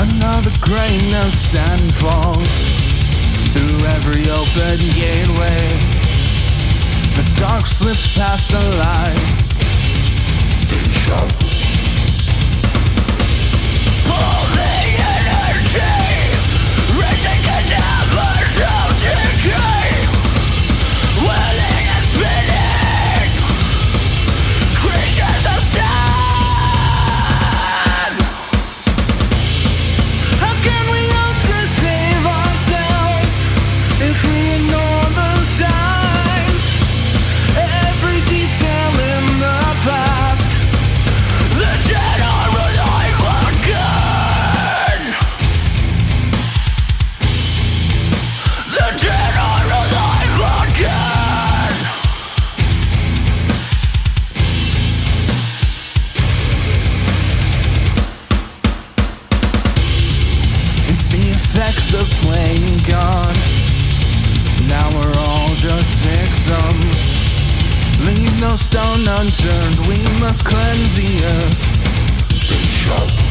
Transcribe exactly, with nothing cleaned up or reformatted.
Another grain of sand falls through every open gateway. The dark slips past the light. Deja vu. Pulling energy, reaching cadavers of decay, whirling and spinning, creatures of sand. How can we hope to save ourselves if we ignore the signs? Every detail in the past, the dead are alive again. The dead are alive again. It's the effects of playing God. Now we're all just victims. Leave no stone unturned, we must cleanse the earth. Deja vu.